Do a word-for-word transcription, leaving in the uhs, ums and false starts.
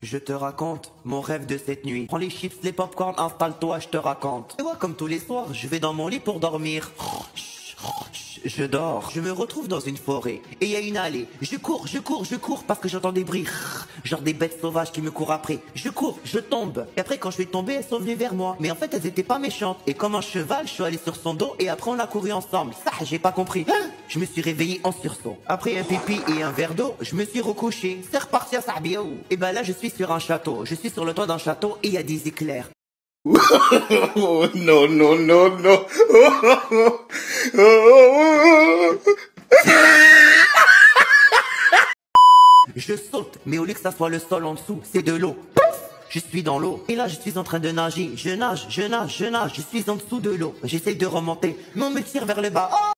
Je te raconte mon rêve de cette nuit. Prends les chips, les popcorn, installe-toi, je te raconte. Et moi, comme tous les soirs, je vais dans mon lit pour dormir. Je dors, je me retrouve dans une forêt et il y a une allée. Je cours, je cours, je cours parce que j'entends des bruits, genre des bêtes sauvages qui me courent après. Je cours, je tombe. Et après quand je suis tombé, elles sont venues vers moi. Mais en fait elles étaient pas méchantes. Et comme un cheval, je suis allé sur son dos et après on a couru ensemble. Ça, j'ai pas compris. Hein? Je me suis réveillé en sursaut. Après un pipi et un verre d'eau, je me suis recouché. C'est reparti à Sabiaou. Et ben là je suis sur un château. Je suis sur le toit d'un château et il y a des éclairs. Oh, non, non, non, non. Je saute, mais au lieu que ça soit le sol en dessous, c'est de l'eau. Je suis dans l'eau. Et là, je suis en train de nager. Je nage, je nage, je nage. Je suis en dessous de l'eau. J'essaye de remonter, mais on me tire vers le bas. Oh!